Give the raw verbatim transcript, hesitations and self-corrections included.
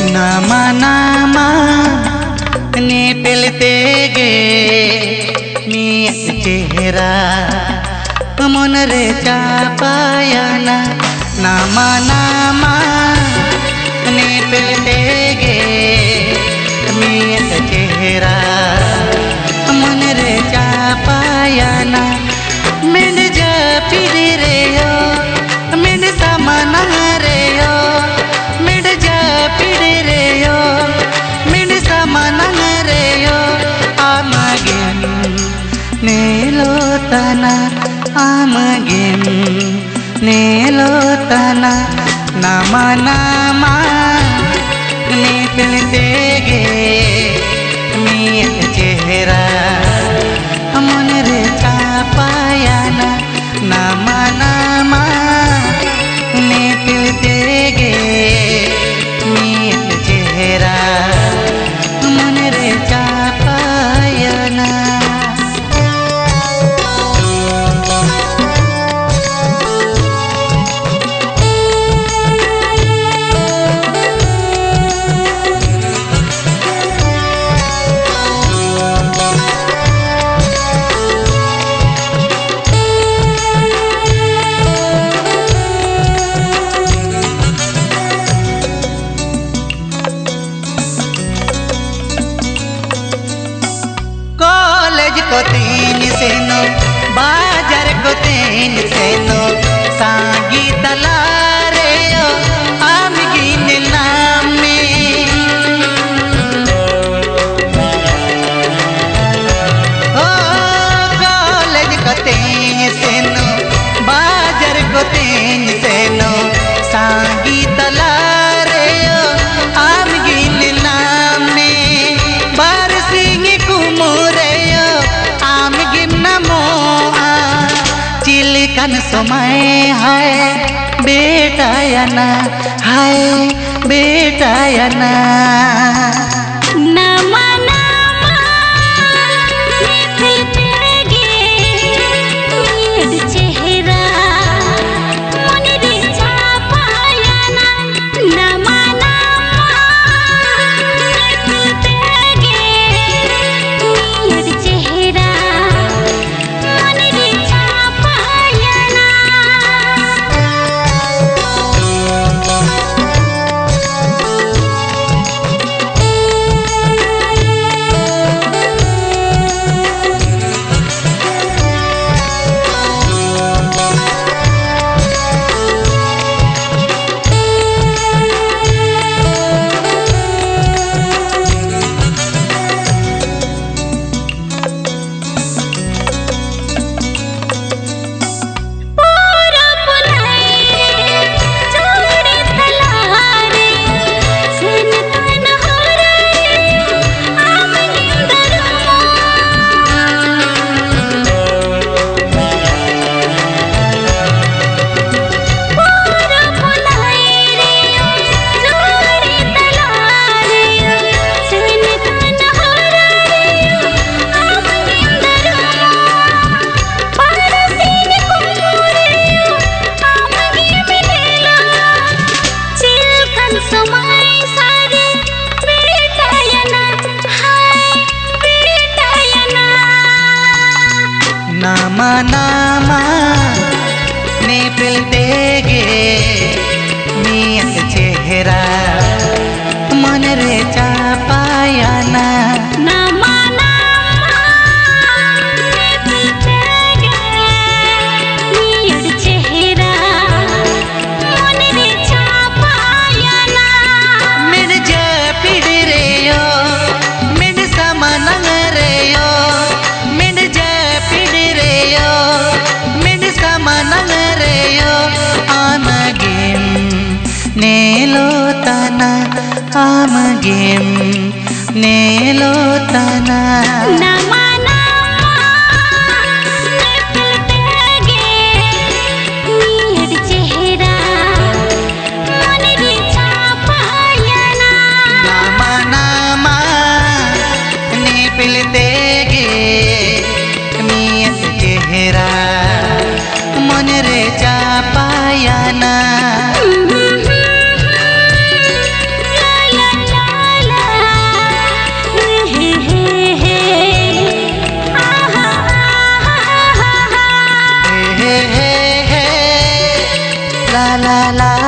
नामा नामा ने पेलते गे मिया चेहरा मन रे चापायाना नामा नामा ने पेलते गे मिया चेहरा मन रे चापायाना मेंढ जापिरे रे यो मेंढ सामाना रे यो मेंढ जापिरे रे यो मेंढ सामाना रे यो आमगेम नेलो तना आमगेम नेलो तना नामा नामा ने पेलते गे मिया चेहरा मन रे चापायाना नामा नामा ने पेलते गे मिया चेहरा मन रे चापायाना। को तीन सेनो बाजार को तीन सेनो सांगी तलारे ओ आम गिन नामे ओ कॉलेज को तीन सेनो बाजार को तीन सेनो सांगी तलारे ओ आम गिन नामे बार सिंह कुमुरे चिलकन समय है बेटा याना हाय बेटा याना नामा नामा ने पेलते गे मिया चेहरा मन रे चापायाना नामा नामा ने पेलते गे मिया चेहरा मन रे चापायाना। नामा नामा ने पेलते गे मिया चेहरा मन रे चापायाना नामा नामा ने पेलते गे मिया चेहरा मन रे चापायाना मेंढ जापिरे रे यो मेंढ सामाना रे यो मेंढ जापिरे रे यो मेंढ सामाना रे यो आमगेम नेलो तना आमगेम नेलो तना नामा नामा ने पेलते गे मिया चेहरा मन रे चापायाना नामा नामा ने पेलते गे मिया चेहरा मन रे चापायाना। ला ला ला ला